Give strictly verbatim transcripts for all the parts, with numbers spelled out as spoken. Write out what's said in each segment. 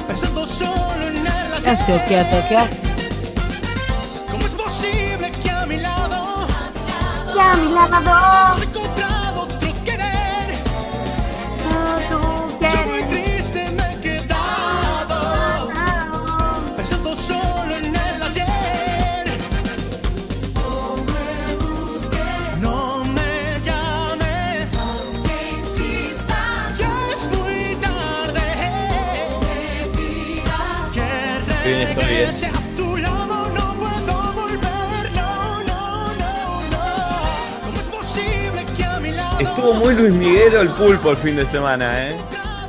pensando solo en el ¿Qué hace, ayer. Okiato? ¿Qué hace? ¿Cómo es posible que a mi lado Y a mi lado, has encontrado otro querer? tú Yo muy quieres. triste me he quedado pensando solo en el ayer. No me llames, aunque insistas, ya es muy tarde. Que Bien, estoy bien. regrese a tu lado, no puedo volver, no, no, no, no. ¿Cómo es posible que a mi lado Estuvo muy Luis Miguel el pulpo el fin de semana, ¿eh?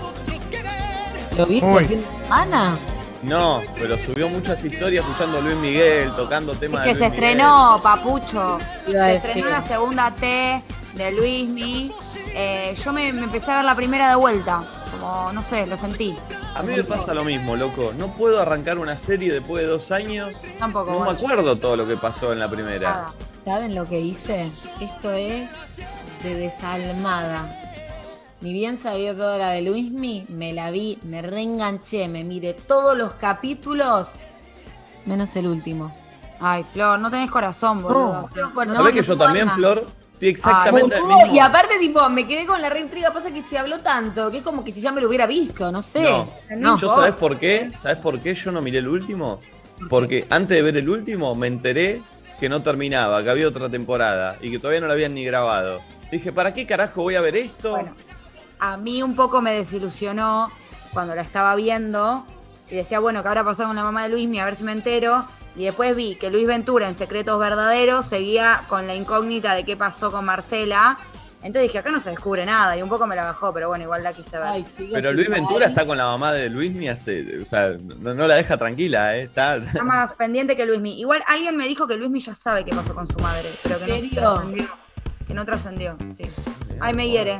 ¿Lo viste Uy. el fin de semana? No, pero subió muchas historias escuchando a Luis Miguel, tocando Es temas que de se Luis estrenó, papucho. Iba a Se decir. estrenó la segunda T de Luismi. Eh, yo me, me empecé a ver la primera de vuelta. Como, no sé, lo sentí. Miguel. A mí me pasa lo mismo, loco. No puedo arrancar una serie después de dos años. Tampoco, No me guacho. acuerdo todo lo que pasó en la primera. Nada. ¿Saben lo que hice? Esto es de desalmada. Ni bien salió toda la de Luismi, me la vi, me reenganché, me miré todos los capítulos, menos el último. Ay, Flor, no tenés corazón, boludo. Bueno, ¿Sabés no, que yo no también, alma. Flor? Estoy exactamente el Boludo, mismo. y aparte, tipo, me quedé con la reintriga. Pasa que se habló tanto, que es como que si ya me lo hubiera visto, no sé. No, No. yo ¿sabés por qué? ¿Sabés por qué yo no miré el último? Porque antes de ver el último me enteré que no terminaba, que había otra temporada y que todavía no la habían ni grabado. Dije, ¿para qué carajo voy a ver esto? Bueno, a mí un poco me desilusionó cuando la estaba viendo y decía, bueno, ¿qué habrá pasado con la mamá de Luismi? A ver si me entero. Y después vi que Luis Ventura en Secretos Verdaderos seguía con la incógnita de qué pasó con Marcela. Entonces dije, acá no se descubre nada y un poco me la bajó, pero bueno, igual la quise ver. Ay, chicos, Pero Luis igual. Ventura está con la mamá de Luismi hace, o sea, no, no la deja tranquila, ¿eh? Está, Está más pendiente que Luismi. Igual alguien me dijo que Luismi ya sabe qué pasó con su madre, pero que no ¿En serio? trascendió. Que no trascendió, sí. Ay, me hiere.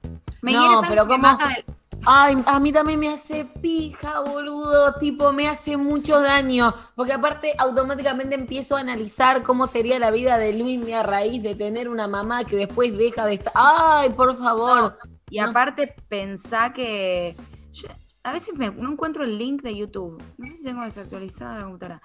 Me No, hiere, ¿sabes pero qué me ¿cómo? mata del- Ay, a mí también me hace pija, boludo, tipo, me hace mucho daño, porque aparte automáticamente empiezo a analizar cómo sería la vida de Luismi a raíz de tener una mamá que después deja de estar. Ay, por favor. Y No. aparte pensá que yo- a veces me, no encuentro el link de YouTube. No sé si tengo desactualizada la computadora.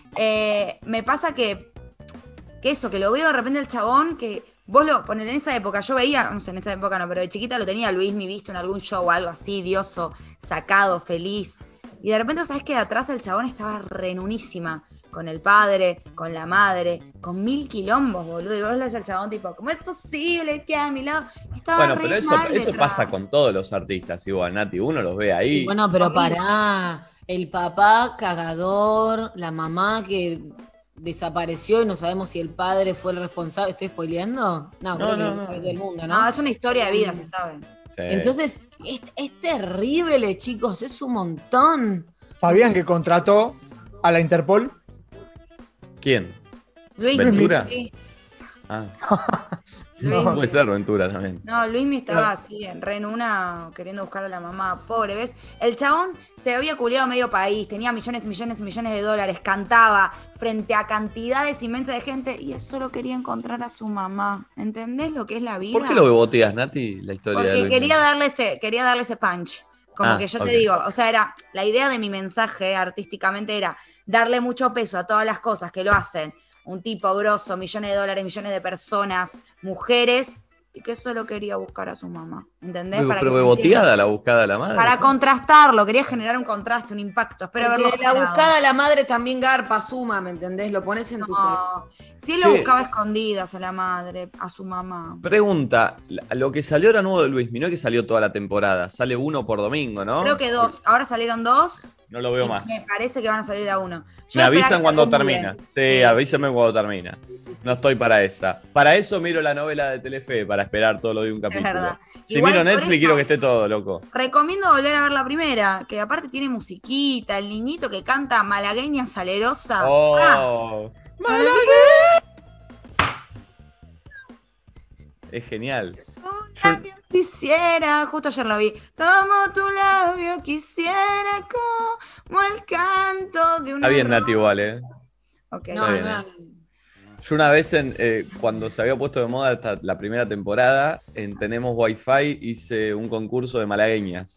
Eh, me pasa que, que eso, que lo veo de repente el chabón, que vos lo pones en esa época, yo veía, no sé, en esa época no, pero de chiquita lo tenía Luismi visto en algún show o algo así, dioso, sacado, feliz. Y de repente, ¿sabes que de atrás el chabón estaba renunísima? Con el padre, con la madre, con mil quilombos, boludo. Y vos le ves al chabón tipo, ¿cómo es posible que a mi lado? Estaba bueno, re pero eso, mal eso detrás. pasa con todos los artistas igual, Nati. Uno los ve ahí. Bueno, pero Horrible. pará, el papá cagador, la mamá que desapareció y no sabemos si el padre fue el responsable. ¿Estoy spoileando? No, No, creo que no, lo no. sabe todo el mundo, ¿no? No, es una historia de vida, se sabe. Sí. Entonces, es, es terrible, chicos, es un montón. ¿Sabían que contrató a la Interpol? ¿Quién? Luis, ¿Ventura? sí. Ah, Luis- puede ser Ventura también. No, Luismi estaba así, en re en una, queriendo buscar a la mamá, pobre, ¿ves? El chabón se había culiado medio país, tenía millones y millones y millones de dólares, cantaba frente a cantidades inmensas de gente y él solo quería encontrar a su mamá. ¿Entendés lo que es la vida? ¿Por qué lo beboteas, Nati, la historia de Porque Luis quería Miguel? darle ese, quería darle ese punch. Como Ah, que yo ok. te digo, o sea, era, la idea de mi mensaje artísticamente era darle mucho peso a todas las cosas que lo hacen un tipo grosso, millones de dólares, millones de personas, mujeres, y que solo quería buscar a su mamá. ¿Entendés? Pero, Para pero que se beboteada entienda. la buscada de la madre. Para contrastarlo, quería generar un contraste, un impacto. Espero Porque haberlo la generado. buscada a la madre también garpa, suma, ¿me entendés? Lo pones en tu ser. No, si él lo Sí. buscaba a escondidas a la madre, a su mamá. Pregunta, la- lo que salió ahora nuevo de Luis, no es que salió toda la temporada, sale uno por domingo, ¿no? Creo que dos. Ahora salieron dos. No lo veo y más. Me parece que van a salir de a uno. Yo Me espero que avisan se cuando acumulen. termina. Sí, Sí. avísame cuando termina. Sí, sí, sí. No estoy para esa. Para eso miro la novela de Telefe, para esperar todo lo de un capítulo. verdad. Si Igual miro por Netflix, eso- quiero que esté todo, loco. Recomiendo volver a ver la primera, que aparte tiene musiquita, el niñito que canta malagueña salerosa. Ah, Oh, es genial. tu labio quisiera, justo ayer lo vi, como tu labio quisiera, como el canto de una Está bien, rosa. Nati, igual, ¿eh? Ok. No, bien, no. Yo una vez, en, eh, cuando se había puesto de moda esta- la primera temporada, en Tenemos Wi-Fi hice un concurso de malagueñas.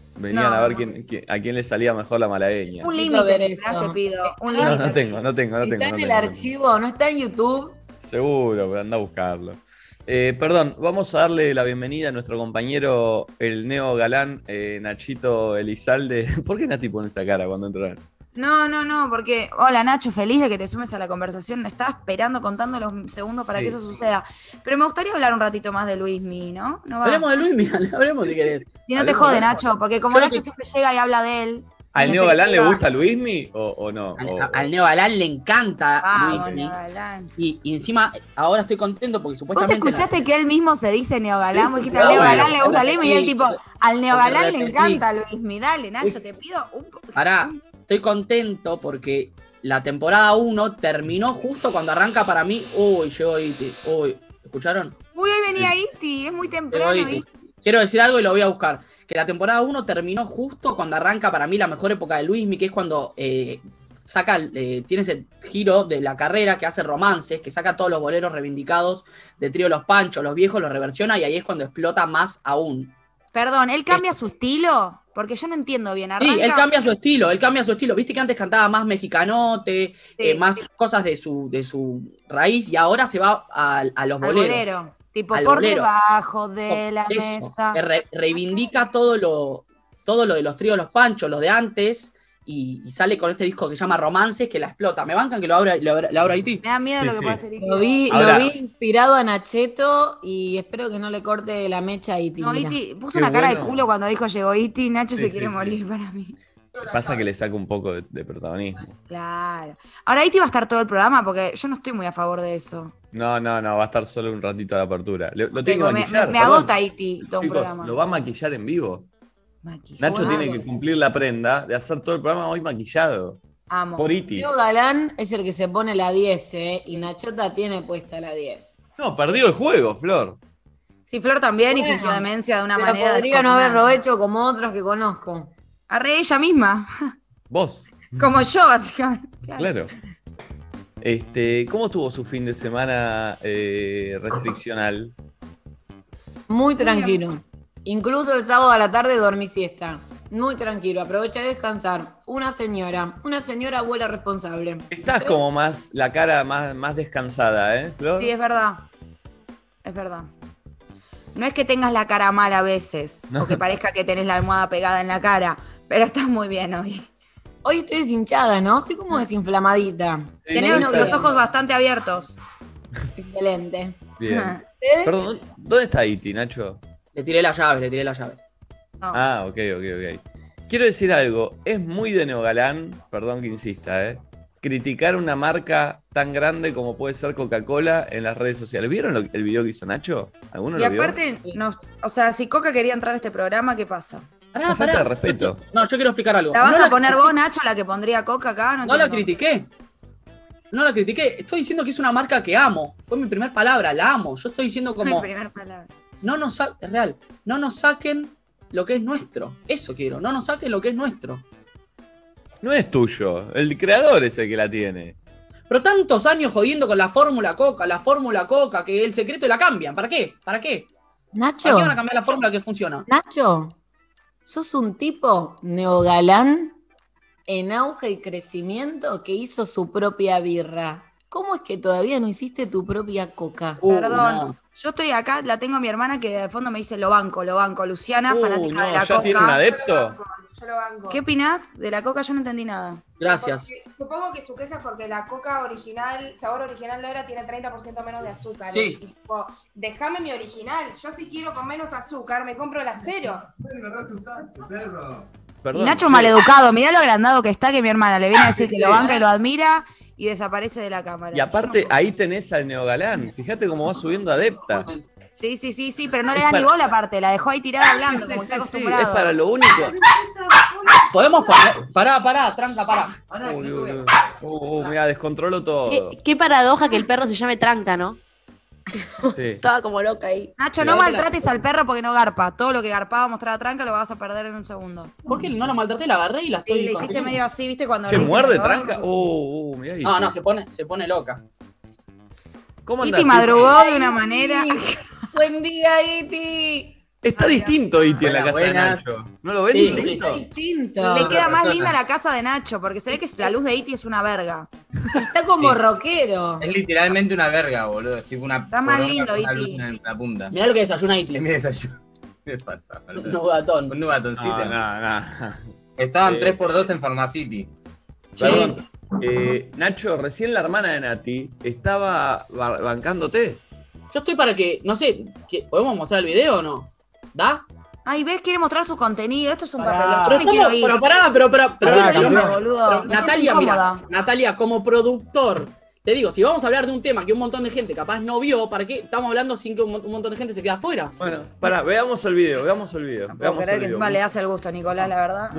Venían No, a ver no. quién, quién- a quién le salía mejor la malagueña. Un Necesito ver límite, eso. te pido. Un No, No, límite. no tengo, no tengo, no tengo. ¿Está no en el tengo, no tengo. archivo? ¿No está en YouTube? Seguro, pero anda a buscarlo. Eh, perdón, vamos a darle la bienvenida a nuestro compañero, el neo galán, eh, Nachito Elizalde. ¿Por qué Nati pone esa cara cuando entra? No, no, no, porque, hola Nacho, feliz de que te sumes a la conversación. Estaba esperando, contando los segundos para Sí. que eso suceda. Pero me gustaría hablar un ratito más de Luismi, ¿no? ¿No va? Hablemos de Luis, mira, hablemos si querés. Si no te hablemos, jode, hablemos. Nacho, porque como Creo Nacho que- siempre llega y habla de él. ¿Al y neo se galán le queda- gusta Luismi o, o no? Al, O- a- al Neo Galán le encanta Vamos, Luismi. Neo Galán. Y, y encima, ahora estoy contento porque ¿Vos supuestamente. escuchaste que él mismo se dice neogalán? Sí, Vos sí, dijiste, sí, al ah, neogalán bueno, le gusta sí, Luismi y él sí. tipo, al neogalán le Porque encanta Luismi. Dale, Nacho, te pido un... po- Pará, estoy contento porque la temporada uno terminó justo cuando arranca para mí. Uy, llegó Iti. Uy, ¿escucharon? Uy, hoy venía Iti, es muy temprano. Llegó Iti. Iti. Quiero decir algo y lo voy a buscar. Que la temporada uno terminó justo cuando arranca para mí la mejor época de Luismi, que es cuando eh, saca, eh, tiene ese giro de la carrera que hace romances, que saca todos los boleros reivindicados de Trío Los Panchos, los viejos los reversiona y ahí es cuando explota más aún. Perdón, ¿él cambia su estilo? Porque yo no entiendo bien. Arranca... Sí, él cambia su estilo, él cambia su estilo. Viste que antes cantaba más mexicanote, Sí. eh, más cosas de su, de su raíz y ahora se va a, a los al boleros. bolero. Tipo, Al por bolero. debajo de la Eso, mesa. que re- reivindica todo lo, todo lo de los tríos Los Panchos, lo de antes, y, y sale con este disco que se llama Romances, que la explota. ¿Me bancan que lo abra, lo abra, la abra Iti? Me da miedo Sí, lo que sí. puede hacer Iti. Lo vi, Ahora- lo vi inspirado a Nacheto y espero que no le corte la mecha a Iti. No, mira. Iti puso Qué una cara bueno. de culo cuando dijo llegó Iti. Nacho Sí, se sí, quiere sí. morir para mí. Pasa que le saca un poco de, de protagonismo. Claro. Ahora Iti va a estar todo el programa porque yo no estoy muy a favor de eso. No, no, no, va a estar solo un ratito a la apertura. Le- lo Ok, tiene que pues me, maquillar. me- me perdón. agota Iti todo un Chicos, programa. ¿lo va a maquillar en vivo? Maquillaje. Nacho Bueno. tiene que cumplir la prenda de hacer todo el programa hoy maquillado. Amo. Por Iti. Leo Galán es el que se pone la diez, ¿eh? Y Nachota tiene puesta la diez. No, perdió el juego, Flor. Sí, Flor también y Bueno, fingió demencia de una Pero manera. podría no haberlo descomunal. hecho como otros que conozco. Arre ella misma. Vos, Como yo, básicamente. Claro. claro. Este, ¿cómo estuvo su fin de semana eh, restriccional? Muy tranquilo. Incluso el sábado a la tarde dormí siesta. Muy tranquilo. Aproveché de descansar. Una señora. Una señora abuela responsable. Estás como más, la cara más, más descansada, ¿eh, Flor? Sí, es verdad. Es verdad. No es que tengas la cara mal a veces, No. o que parezca que tenés la almohada pegada en la cara, pero estás muy bien hoy. Hoy estoy deshinchada, ¿no? Estoy como desinflamadita. Sí, Tenés no, los está- ojos bastante abiertos. Excelente. Bien. ¿Ustedes? Perdón, ¿dónde está Iti, Nacho? Le tiré las llaves, le tiré las llaves. No. Ah, ok, ok, ok. Quiero decir algo, es muy de neogalán, perdón que insista, ¿eh? criticar una marca tan grande como puede ser Coca-Cola en las redes sociales. ¿Vieron lo- el video que hizo Nacho? ¿Alguno Y lo vio? aparte, nos, o sea, si Coca quería entrar a este programa, ¿qué pasa? Pará, Una falta pará. de respeto. No, yo quiero explicar algo. ¿La vas no a poner vos, Nacho, la que pondría Coca acá? No, No la entiendo. critiqué. No la critiqué. Estoy diciendo que es una marca que amo. Fue mi primera palabra, la amo. Yo estoy diciendo Mi como, primera palabra. no nos sa- es real, no nos saquen lo que es nuestro. Eso quiero, no nos saquen lo que es nuestro. No es tuyo, el creador es el que la tiene. Pero tantos años jodiendo con la fórmula Coca, la fórmula Coca, que el secreto la cambian. ¿Para qué? ¿Para qué? ¿Para Nacho, qué van a cambiar la fórmula que funciona? Nacho, sos un tipo neogalán en auge y crecimiento que hizo su propia birra. ¿Cómo es que todavía no hiciste tu propia coca? Uh, Perdón. no. Yo estoy acá, la tengo a mi hermana que de fondo me dice lo banco, lo banco. Luciana, Uh, fanática no, de la ¿ya Coca. tiene un adepto? Yo lo banco. ¿Qué opinás de la Coca? Yo no entendí nada. Gracias. Porque supongo que su queja es porque la coca original, sabor original de ahora tiene treinta por ciento menos de azúcar. Sí. Y tipo, déjame mi original. Yo si quiero con menos azúcar, me compro la cero. Perdón. Y Nacho sí. maleducado, mirá lo agrandado que está, que mi hermana le viene a decir que lo banca y lo admira y desaparece de la cámara. Y aparte, Yo no- ahí tenés al neogalán. Fíjate cómo va subiendo adeptas. Sí, sí, sí, sí, pero no le Es da para- ni bola aparte, la dejó ahí tirada hablando, Sí, como sí, está sí, acostumbrado. es para lo único. Podemos poner. Pará, pará, tranca, pará. Uy, uy, uy. Uh, uh, mira, descontroló todo. Qué, qué paradoja que el perro se llame Tranca, ¿no? Sí. Estaba como loca ahí. Nacho, no maltrates al perro porque no garpa. Todo lo que garpaba mostrar a tranca lo vas a perder en un segundo. ¿Por qué no la maltraté? La agarré y la estoy. Y le hiciste corrigiendo. medio así, ¿viste? Cuando ¿Che, le dicen muerde que lo tranca? banca. Uh, uh, mirá ahí. No, no, se pone, se pone loca. ¿Cómo andás? Iti madrugó de una manera. Buen día, Iti. Está distinto Iti en la Buenas, casa de buenas. Nacho. ¿No lo ven Sí, distinto? Está distinto. Le queda más persona. linda la casa de Nacho, porque se ve que la luz de Iti es una verga. Está como Sí. rockero. Es literalmente una verga, boludo. Es tipo una Está más poronga lindo, con una Iti. luz en la punta. Mirá lo que desayuna Es Iti. mi desayuno. ¿Qué pasa, Un boludo? nugatón. Un nugatoncito. No, no, no. Estaban Eh. tres por dos en Pharmacity. Perdón. Eh, Nacho, recién la hermana de Nati estaba ba- bancándote. Yo estoy para que, no sé, que- ¿podemos mostrar el video o no? ¿Da? Ay, ves, quiere mostrar su contenido. Esto es un Pará. papelón. Yo Pero, me ¿cómo? quiero ir. pero pará, pero, pero, pero, Pará, pero- campeón. pero- boludo. pero, Me siento Natalia, incómoda. mira, Natalia, como productor, te digo, si vamos a hablar de un tema que un montón de gente capaz no vio, ¿para qué estamos hablando sin que un, mon- un montón de gente se quede afuera? Bueno, pará, veamos el video, veamos el video. No puedo Veamos creer el que video. encima le hace el gusto a Nicolás, la verdad.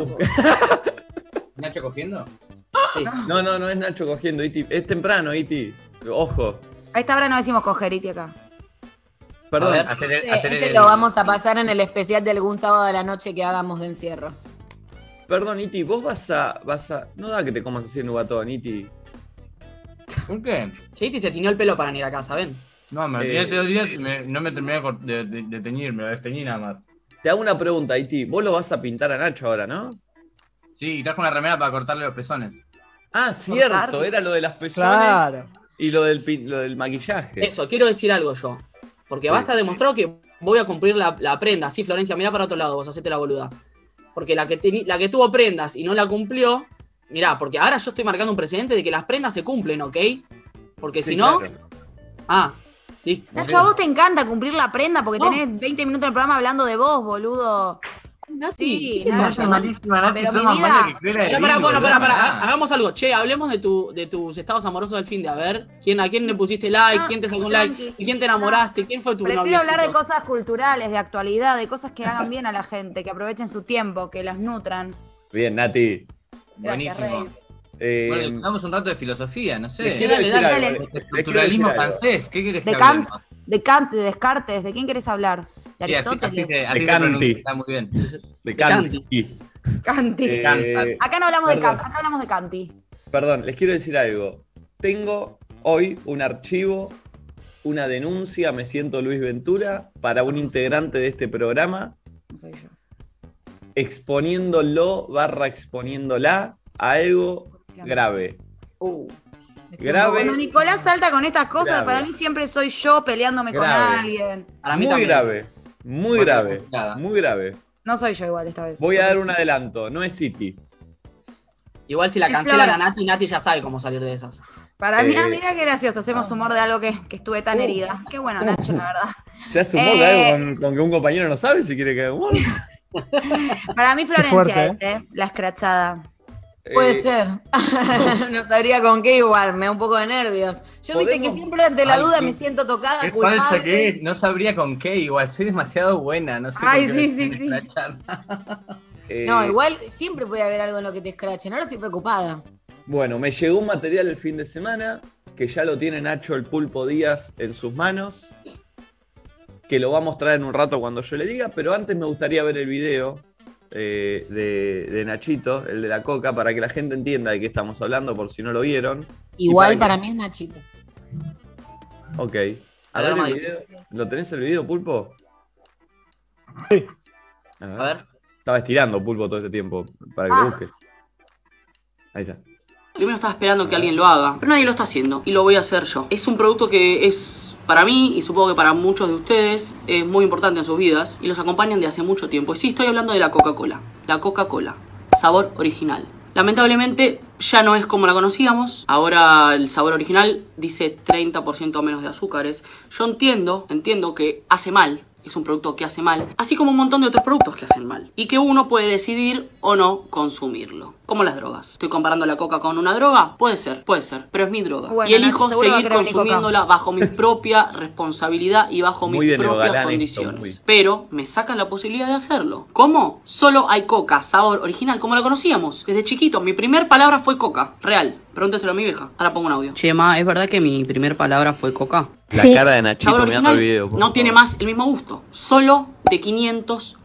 ¿Nacho cogiendo? Sí. No, no, no es Nacho cogiendo, Iti. Es temprano, Iti. Ojo. A esta hora no decimos coger, Iti, acá. Perdón. A ver, hacer el- Ese, hacer ese el- lo vamos a pasar en el especial de algún sábado de la noche que hagamos de encierro. Perdón, Iti, vos vas a. vas a. No da que te comas así en nugatón, Iti. ¿Por qué? Che, Iti se tiñó el pelo para venir acá, ¿saben? No, me lo Eh. tenía hace dos días y me- no me terminé de, cort- de, de- de teñir, me lo desteñí nada más. Te hago una pregunta, Iti. Vos lo vas a pintar a Nacho ahora, ¿no? Sí, y trajo una remera para cortarle los pezones. Ah, cierto, Cortar. era lo de las pezones Claro. y lo del, pin- lo del maquillaje. Eso, quiero decir algo yo. Porque Sí. basta demostrado que voy a cumplir la, la prenda. Sí, Florencia, mirá para otro lado, vos hacete la boluda. Porque la que, teni- la que tuvo prendas y no la cumplió, mirá, porque ahora yo estoy marcando un precedente de que las prendas se cumplen, ¿ok? Porque Sí, si no. claro. Ah, listo. Nacho, a vos te encanta cumplir la prenda porque No. tenés veinte minutos del programa hablando de vos, boludo. Sí, ¿qué te Nacho, pasa, Nati? pero mi vida... Pará, pará, bueno, pará, pará, hagamos algo. Che, hablemos de, tu, de tus estados amorosos del fin de. A ver, ¿quién, ¿a quién le pusiste like? Ah, ¿Quién te sacó un tranqui. like? ¿De quién te enamoraste? ¿Quién fue tu Prefiero novio? hablar de cosas culturales, de actualidad, de cosas que hagan bien a la gente, que aprovechen su tiempo, que las nutran. Bien, Nati. Gracias, Buenísimo. Rey. Eh, Bueno, le damos un rato de filosofía, no les sé. quiero dale, decir dale, algo, dale. les- les quiero Estructuralismo decir algo. francés, ¿qué querés De que Kant, hablemos? de Kant, de Descartes, ¿de quién querés hablar? ¿De Sí, así, así Aristóteles? se, así De se Canti. pronuncia, está muy bien. De Canti. Canti. Canti. Eh, Kant. Acá no hablamos de perdón. Kant, acá hablamos de Canti. Perdón, les quiero decir algo. Tengo hoy un archivo, una denuncia, me siento Luis Ventura, para un integrante de este programa, No soy yo. exponiéndolo barra exponiéndola a algo grave. Uh, Grave. Cuando Nicolás salta con estas cosas, Grave. para mí siempre soy yo peleándome con Grave. alguien. para mí Muy también. grave, muy Bueno, grave, complicada. muy grave. No soy yo igual esta vez. Voy a dar un adelanto, no es City. Igual si la Es cancelan Flor. a Nati, Nati ya sabe cómo salir de esas. Para mí, Eh, ah, mira qué gracioso, hacemos humor de algo que, que estuve tan Uh. herida. Qué bueno, Nacho, la verdad. ¿Se hace humor Eh. de algo con, con que un compañero no sabe si quiere que haga humor? Para mí Florencia fuerte, es, ¿eh? La escrachada. Puede Eh, ser. No sabría con qué igual, me da un poco de nervios. Yo viste que ¿Podemos? siempre ante la Ay, duda sí. me siento tocada, Qué culpable. falsa que es, no sabría con qué, igual, soy demasiado buena, no sé Ay, por qué sí, me sí, quieren sí. escrachar. eh, No, igual siempre puede haber algo en lo que te escrachen. Ahora estoy preocupada. Bueno, me llegó un material el fin de semana, que ya lo tiene Nacho el Pulpo Díaz en sus manos, que lo va a mostrar en un rato cuando yo le diga, pero antes me gustaría ver el video eh, de, de Nachito, el de la coca, para que la gente entienda de qué estamos hablando, por si no lo vieron. Igual Y para para mí es Nachito. Ok. A ver Alarma el ahí. video. ¿Lo tenés el video, Pulpo? Sí. A ver. A ver. Estaba estirando Pulpo todo este tiempo, para que Ah. lo busques. Ahí está. Primero estaba esperando que alguien lo haga, pero nadie lo está haciendo y lo voy a hacer yo. Es un producto que es para mí y supongo que para muchos de ustedes es muy importante en sus vidas y los acompañan de hace mucho tiempo. Y sí, estoy hablando de la Coca-Cola. La Coca-Cola. Sabor original. Lamentablemente ya no es como la conocíamos. Ahora el sabor original dice treinta por ciento menos de azúcares. Yo entiendo, entiendo que hace mal. Es un producto que hace mal, así como un montón de otros productos que hacen mal. Y que uno puede decidir o no consumirlo. Como las drogas. ¿Estoy comparando la coca con una droga? Puede ser, puede ser, pero es mi droga. Bueno, y elijo Nacho, seguro va a seguir querer mi coca. consumiéndola bajo mi propia responsabilidad y bajo Muy mis de propias neogalán esto, condiciones. muy. Pero me sacan la posibilidad de hacerlo. ¿Cómo? Solo hay coca, sabor original, como la conocíamos. Desde chiquito, mi primer palabra fue coca. Real. Pregúnteselo a mi vieja. Ahora pongo un audio. Che, ma, ¿es verdad que mi primer palabra fue coca? La cara de Nachito Sabor mirando original el video. por no favor. tiene más el mismo gusto. Solo de quinientos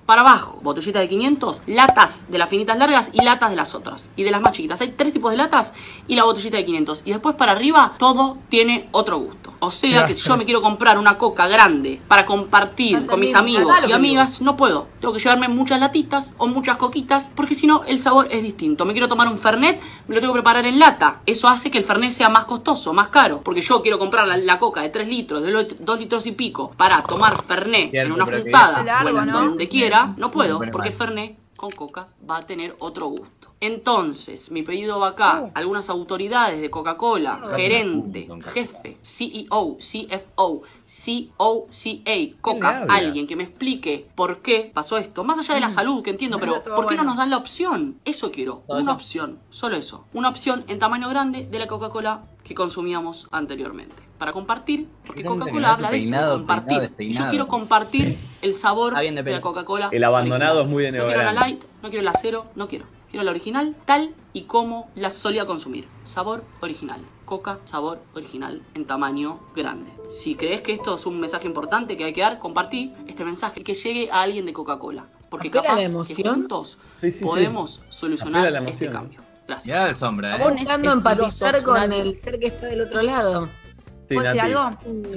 Para abajo, botellita de quinientos, latas de las finitas largas y latas de las otras. Y de las más chiquitas. Hay tres tipos de latas y la botellita de quinientos. Y después para arriba, todo tiene otro gusto. O sea que si yo me quiero comprar una coca grande para compartir con mis amigos y amigas, no puedo. Tengo que llevarme muchas latitas o muchas coquitas, porque si no, el sabor es distinto. Me quiero tomar un Fernet, me lo tengo que preparar en lata. Eso hace que el Fernet sea más costoso, más caro. Porque yo quiero comprar la, la coca de tres litros, de dos litros y pico, para tomar Fernet en una juntada o en donde quiera, no puedo, porque Fernet con coca va a tener otro gusto. Entonces, mi pedido va acá. Uh. Algunas autoridades de Coca-Cola, uh. gerente, jefe, C E O, C F O, C O C A, Coca, alguien que me explique por qué pasó esto. Más allá de la salud, que entiendo, pero ¿por qué no nos dan la opción? Eso quiero, una opción, solo eso. Una opción en tamaño grande de la Coca-Cola que consumíamos anteriormente. Para compartir, porque Coca-Cola habla de eso, de compartir. Y yo quiero compartir el sabor de la Coca-Cola. El abandonado original. Es muy de No quiero la light, no quiero la cero, no quiero. Quiero la original, tal y como la solía consumir. Sabor original. Coca, sabor original en tamaño grande. Si crees que esto es un mensaje importante que hay que dar, compartí este mensaje, que llegue a alguien de Coca-Cola. Porque capaz que juntos sí, sí, sí. podemos solucionar este cambio. Gracias. Mirá el sombra, ¿eh? Estamos buscando empatizar con el ser que está del otro lado. ¿Puedo decir algo?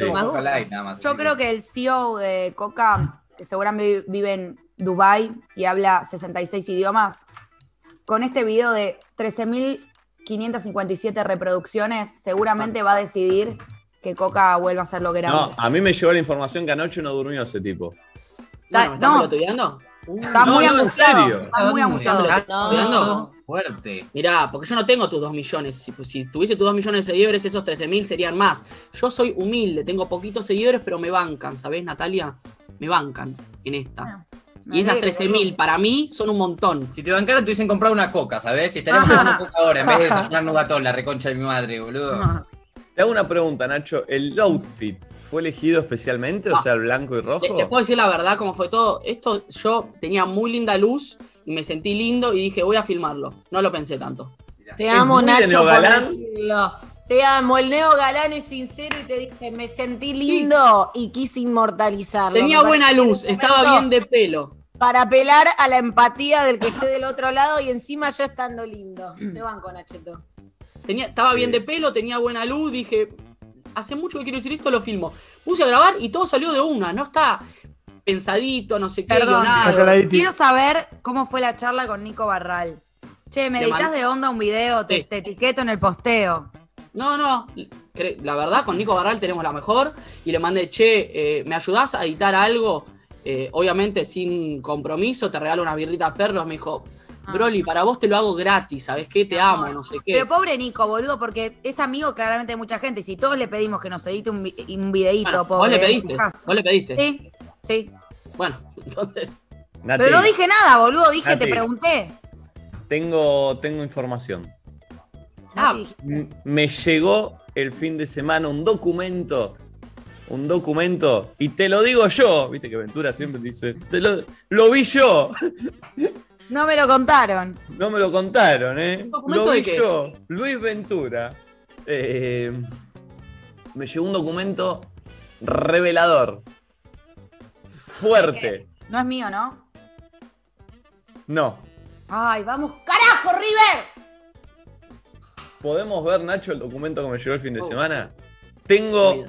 Sí. Yo creo que el C E O de Coca, que seguramente vive en Dubai y habla sesenta y seis idiomas, con este video de trece mil quinientas cincuenta y siete reproducciones, seguramente va a decidir que Coca vuelva a ser lo que era no, antes. A mí me llegó la información que anoche no durmió ese tipo. No, ¿me estás pelotudeando? Está no, muy no, angustiado. ¿en serio? Está muy angustiado. No, no. Fuerte. Mirá, porque yo no tengo tus dos millones. Si, si tuviese tus dos millones de seguidores, esos trece mil serían más. Yo soy humilde, tengo poquitos seguidores, pero me bancan, ¿sabés, Natalia? Me bancan en esta. Bueno, y esas trece mil para mí son un montón. Si te bancaran, te hubiesen comprado una coca, ¿sabés? Si estaríamos tomando coca ahora, en vez de desayunar nugatón, la reconcha de mi madre, boludo. Te hago una pregunta, Nacho. ¿El outfit fue elegido especialmente? No. O sea, el blanco y rojo. Te puedo decir la verdad cómo fue todo. Esto yo tenía muy linda luz y me sentí lindo y dije, voy a filmarlo. No lo pensé tanto. Te amo, Nacho, por decirlo. Te amo. El Neo Galán es sincero y te dice, me sentí lindo sí. y quise inmortalizarlo. Tenía buena luz, estaba bien de pelo. Para apelar a la empatía del que esté del otro lado y encima yo estando lindo. Te banco, Nacheto. Tenía, estaba bien de pelo, tenía buena luz, dije, hace mucho que quiero decir esto, lo filmo. Puse a grabar y todo salió de una, no está pensadito, no sé qué, Perdón, nada. Quiero saber cómo fue la charla con Nico Barral. Che, me editas de onda un video, te, sí. te etiqueto en el posteo. No, no, la verdad con Nico Barral tenemos la mejor y le mandé, che, eh, ¿me ayudás a editar algo? Eh, obviamente sin compromiso, te regalo unas birritas perros, me dijo, ah. Broly, para vos te lo hago gratis, ¿sabés qué? Te amo, no sé qué. Pero pobre Nico, boludo, porque es amigo claramente de mucha gente. Si todos le pedimos que nos edite un, un videíto, bueno, pobre. Vos le pediste, vos le pediste. Sí, sí. Bueno, entonces... Nati. Pero no dije nada, boludo, dije, Nati. te pregunté. Tengo, tengo información. Ah. Me llegó el fin de semana un documento... Un documento, y te lo digo yo, viste que Ventura siempre dice, te lo, lo vi yo. No me lo contaron. No me lo contaron, ¿eh? Lo vi qué? yo, Luis Ventura. Eh, me llegó un documento revelador. Fuerte. No es mío, ¿no? No. Ay, vamos, carajo, River. ¿Podemos ver, Nacho, el documento que me llegó el fin de semana? Tengo...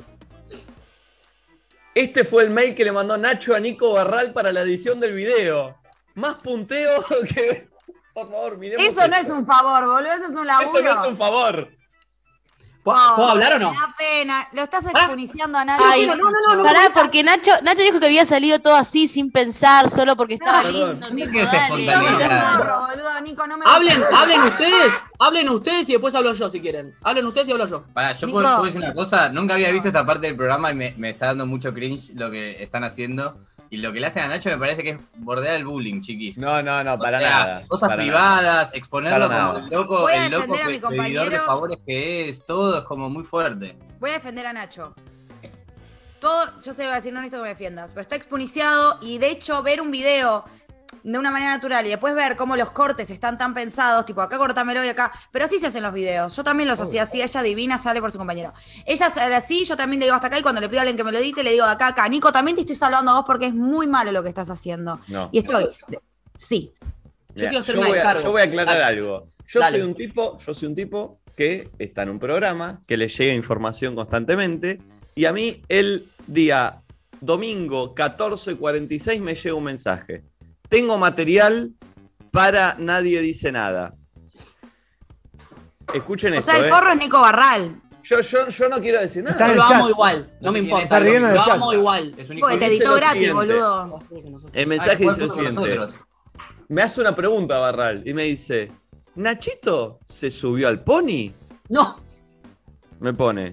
Este fue el mail que le mandó Nacho a Nico Barral para la edición del video. Más punteo que... Por favor, miremos. Eso no esto. Es un favor, boludo. Eso es un laburo. Esto no es un favor. ¿Puedo, no, ¿puedo hablar o no? Me da pena. Lo estás expuniciando a nadie. Ay, no, no, no, no, pará, porque Nacho, Nacho dijo que había salido todo así, sin pensar, solo porque estaba no, lindo. Tipo, ¿qué es boludo, Nico, no me hablen, hablen ustedes, hablen ustedes y después hablo yo si quieren. Hablen ustedes y hablo yo. Pará, yo puedo, puedo decir una cosa, nunca había visto esta parte del programa y me, me está dando mucho cringe lo que están haciendo. Y lo que le hacen a Nacho me parece que es bordear el bullying, chiquis. No, no, no, para o sea, nada. Cosas para privadas, nada. exponerlo para como nada. el loco, Voy a el loco defender a mi compañero. pedidor de favores que es, todo es como muy fuerte. Voy a defender a Nacho. Todo, yo sé, voy a decir, no necesito que me defiendas, pero está expuniciado y de hecho ver un video, de una manera natural y después ver cómo los cortes están tan pensados, tipo acá cortámelo y acá, pero así se hacen los videos. Yo también los hacía así, ella divina sale por su compañero. Ella sale así, yo también le digo hasta acá y cuando le pido a alguien que me lo edite, le digo de acá a acá. Nico, también te estoy salvando a vos porque es muy malo lo que estás haciendo. No. Y estoy, sí. Yo quiero hacer yo, una voy a, descargo. yo voy a aclarar Dale. algo. Yo Dale. soy un tipo, yo soy un tipo que está en un programa, que le llega información constantemente, y a mí el día domingo catorce cuarenta y seis me llega un mensaje. Tengo material para Nadie Dice Nada. Escuchen O esto. sea, el eh. forro es Nico Barral. Yo, yo, yo no quiero decir nada. Está en Yo el lo amo chat. igual, no me sé quién importa. está riendo en el Lo chat. amo igual. Es un Porque te dice editó lo gratis, siguiente. boludo. El mensaje Ah, dice lo después con siguiente. nosotros. Me hace una pregunta Barral y me dice, ¿Nachito se subió al pony? No, Me pone,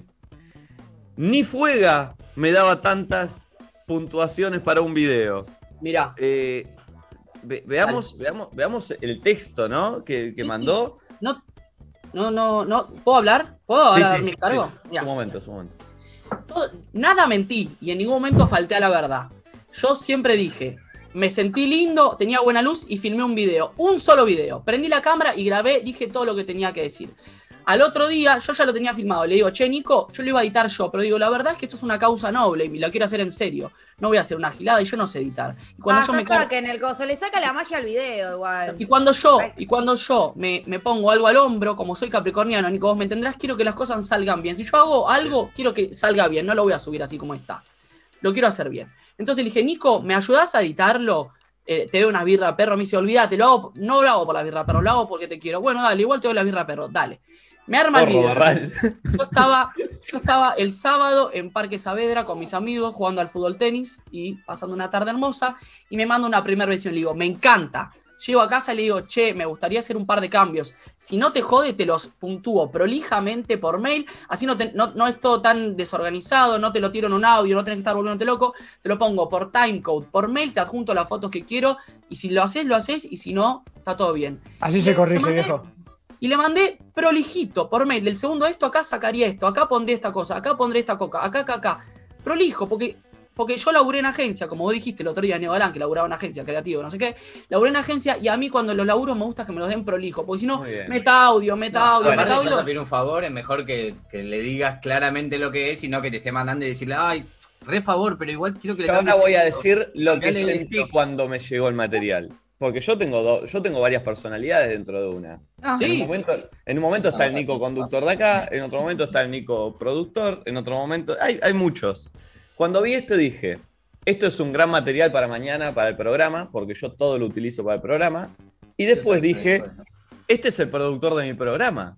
ni Fuega me daba tantas puntuaciones para un video. mirá. Eh, ve- veamos, veamos, veamos el texto, ¿no? Que, que Sí, mandó. No, no, no, no. ¿Puedo hablar? ¿Puedo ahora dar mi cargo? sí, Ya. Su momento, su momento. Todo- nada mentí y en ningún momento falté a la verdad. Yo siempre dije, me sentí lindo, tenía buena luz y filmé un video, un solo video. Prendí la cámara y grabé, dije todo lo que tenía que decir. Al otro día, yo ya lo tenía filmado, le digo, che, Nico, yo lo iba a editar yo, pero digo, la verdad es que esto es una causa noble y la quiero hacer en serio. No voy a hacer una gilada y yo no sé editar. Y cuando Ah, yo me ya car- saquen el coso, le saca la magia al video igual. Y cuando yo, y cuando yo me, me pongo algo al hombro, como soy capricorniano, Nico, vos me entendrás, quiero que las cosas salgan bien. Si yo hago algo, quiero que salga bien, no lo voy a subir así como está. Lo quiero hacer bien. Entonces le dije, Nico, ¿me ayudás a editarlo? Eh, te doy una birra perro. Me dice, olvídate, lo hago, no lo hago por la birra perro, lo hago porque te quiero. Bueno, dale, igual te doy la birra perro, dale. Me arma el Porro, video. Barral. Yo estaba, yo estaba el sábado en Parque Saavedra con mis amigos jugando al fútbol tenis y pasando una tarde hermosa y me manda una primera versión. Le digo, me encanta. Llego a casa y le digo, che, me gustaría hacer un par de cambios. Si no te jode, te los puntúo prolijamente por mail. Así no, te- no, no es todo tan desorganizado, no te lo tiro en un audio, no tenés que estar volviéndote loco. Te lo pongo por timecode, por mail, te adjunto las fotos que quiero. Y si lo haces, lo haces. Y si no, está todo bien. Así se corrige, mandé- viejo. Y le mandé prolijito por mail. Del segundo esto, acá sacaría esto, acá pondré esta cosa, acá pondré esta coca, acá, acá, acá. Prolijo, porque, porque yo laburé en agencia, como vos dijiste el otro día, Neo Galán, que laburaba en agencia, creativo, no sé qué. Laburé en agencia y a mí cuando los laburos me gusta que me los den prolijo, porque si no, Muy bien. meta audio, meta audio, Aparte, meta si vas a audio. pedir un favor, es mejor que, que le digas claramente lo que es y no que te esté mandando y decirle, ay, re favor, pero igual quiero que le Yo ahora cambies voy a esto". decir lo que Cambiale sentí esto. cuando me llegó el material. Porque yo tengo, do- yo tengo varias personalidades dentro de una. Ah. Sí. En un momento, en un momento está el Nico conductor de acá, en otro momento está el Nico productor, en otro momento. Hay, hay muchos. Cuando vi esto dije, esto es un gran material para mañana, para el programa, porque yo todo lo utilizo para el programa. Y después dije, este es el productor de mi programa.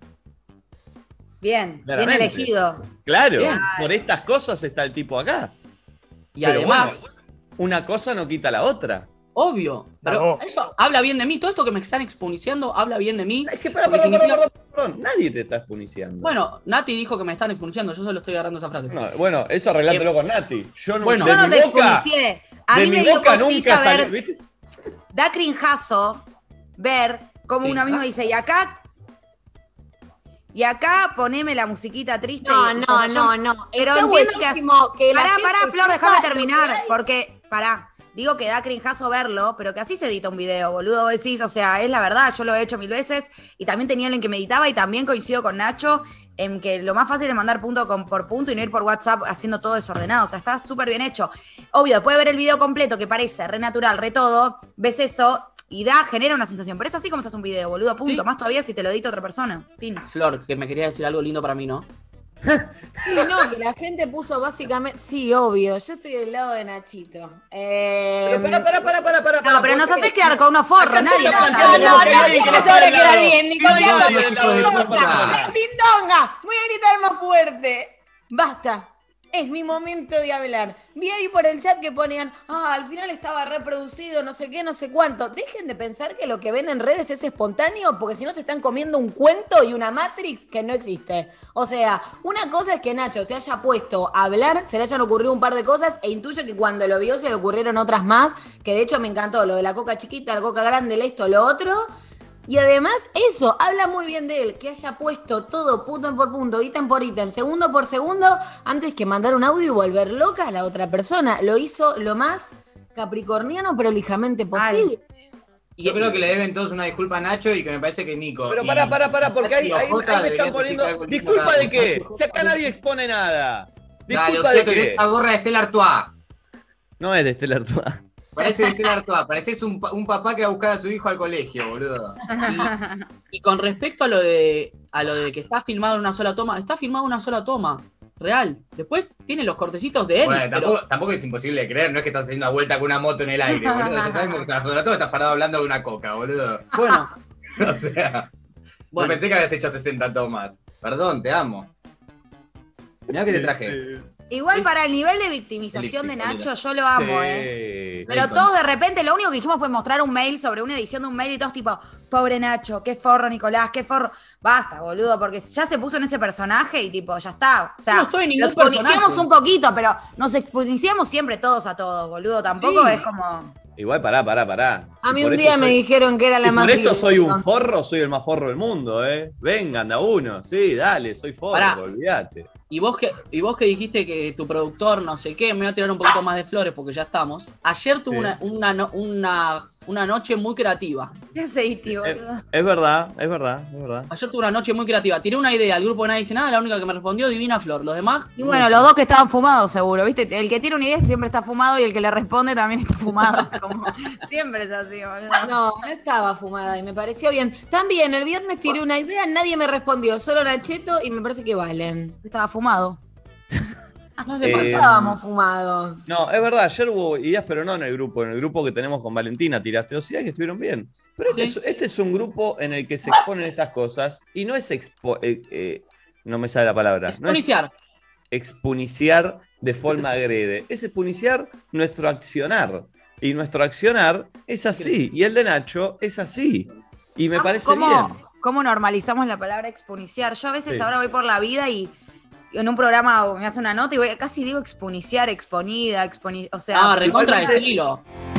Bien, bien Claramente. elegido. Claro, Bien. por estas cosas está el tipo acá. Y Pero además, bueno, una cosa no quita la otra. obvio, pero Bravo. eso habla bien de mí. Todo esto que me están expuniciando habla bien de mí. Es que, para, porque perdón, perdón, significa- perdón, perdón, nadie te está expuniciando. Bueno, Nati dijo que me están expuniciando, yo solo estoy agarrando esa frase. No, bueno, eso arreglátelo con Nati. Yo no, Bueno, de Yo no mi te boca, expulsé. A de mí mi me dio boca nunca cosita salió, ver, ¿viste? da crinjazo ver como un amigo dice, y acá, y acá poneme la musiquita triste. No, y no, cuando yo- no, no. Pero Está entiendo que, buenísimo que la pará, gente pará, Flor, sepa déjame lo que terminar, hay. porque, pará, digo que da crinjazo verlo, pero que así se edita un video, boludo, vos decís, o sea, es la verdad, yo lo he hecho mil veces, y también tenía alguien que me editaba, y también coincido con Nacho, en que lo más fácil es mandar punto con, por punto y no ir por WhatsApp haciendo todo desordenado, o sea, está súper bien hecho. Obvio, después de ver el video completo, que parece re natural, re todo, ves eso, y da, genera una sensación, pero es así como se hace un video, boludo, punto, Sí. más todavía si te lo edita otra persona, fin. Flor, que me quería decir algo lindo para mí, ¿no? Sí, no, que la gente puso básicamente. Sí, obvio. Yo estoy del lado de Nachito. Eh, Pero pará, pará, pará, pará, pará. No, pero ¿por nos qué? haces quedar con unos forros, Acá se nadie está nos está planteando no, como que no, hay alguien que no no se van a sabe quedar nada. bien, Nico, Sí, te sí, amo. sí, sí, sí, sí. ¡Pindonga! Voy a gritar más fuerte. Basta. Es mi momento de hablar. Vi ahí por el chat que ponían, ah, al final estaba reproducido, no sé qué, no sé cuánto. Dejen de pensar que lo que ven en redes es espontáneo, porque si no se están comiendo un cuento y una Matrix que no existe. O sea, una cosa es que Nacho se haya puesto a hablar, se le hayan ocurrido un par de cosas, e intuyo que cuando lo vio se le ocurrieron otras más, que de hecho me encantó, lo de la coca chiquita, la coca grande, el esto, lo otro. Y además, eso, habla muy bien de él, que haya puesto todo punto por punto, ítem por ítem, segundo por segundo, antes que mandar un audio y volver loca a la otra persona. Lo hizo lo más capricorniano, pero lijamente posible. Yo creo que le deben todos una disculpa a Nacho y que me parece que Nico. Pero y- pará, pará, pará, porque ahí, y ahí, Ojota ahí me están deberían poniendo. justificar con ¿Disculpa cada de uno. qué? Si acá nadie expone nada. Dale, ¿Disculpa o de sea, que qué? esa gorra de Estela Artois. No es de Estela Artois. Parece de Estela Artois. Pareces un, pa- un papá que va a buscar a su hijo al colegio, boludo. Y con respecto a lo de a lo de que está filmado en una sola toma, está filmado en una sola toma, real. Después tiene los cortecitos de él. Bueno, pero- tampoco, tampoco es imposible de creer, no es que estás haciendo una vuelta con una moto en el aire, boludo. Ya sabemos que sobre todo estás parado hablando de una coca, boludo. Bueno, O sea, bueno. no pensé que habías hecho sesenta tomas. Perdón, te amo. Mirá que te traje. Igual Es- para el nivel de victimización de Elíptico, Nacho, yo lo amo, ¿eh? Sí. Pero Icon. todos de repente lo único que dijimos fue mostrar un mail sobre una edición de un mail y todos tipo, pobre Nacho, qué forro Nicolás, qué forro. Basta, boludo, porque ya se puso en ese personaje y tipo, ya está. O sea, No estoy en ningún lo exponiciamos personaje. un poquito, pero nos exponiciamos siempre todos a todos, boludo. Tampoco Sí. es como. Igual, pará, pará, pará. Si A mí por un esto día me soy- dijeron que era la Si más por esto soy un virgen. forro, soy el más forro del mundo, ¿eh? Vengan, da uno. Sí, dale, soy forro, Pará. olvídate. Y vos que y vos que dijiste que tu productor no sé qué, me voy a tirar un poquito más de flores porque ya estamos. Ayer tuve Sí. una, una, no- una, una noche muy creativa. ¿Qué aceite, Eh, boludo? es verdad, es verdad, es verdad. Ayer tuve una noche muy creativa. Tiré una idea al grupo de Nadie Dice Nada, la única que me respondió Divina Flor. Los demás. Y bueno, los dos que estaban fumados, seguro, ¿viste? El que tiene una idea siempre está fumado y el que le responde también está fumado. Como, siempre es así, boludo. No, no estaba fumada y me pareció bien. También el viernes tiré una idea, nadie me respondió, solo Nacheto y me parece que valen. Estaba fumado. No hace Eh, falta. Estábamos fumados. No, es verdad, ayer hubo ideas, pero no en el grupo. En el grupo que tenemos con Valentina tiraste dos ideas que estuvieron bien. Pero este, Sí. es, este es un grupo en el que se exponen estas cosas y no es expo eh, eh, no me sale la palabra. No es Exponiciar. expuniciar de forma agrede. Es expuniciar nuestro accionar. Y nuestro accionar es así. Y el de Nacho es así. Y me parece ¿Cómo, bien. ¿Cómo normalizamos la palabra expuniciar? Yo a veces Sí. ahora voy por la vida y en un programa me hace una nota y voy, casi digo expuniciar, exponida, exponi, o sea, Ah, recontra igualmente- decilo.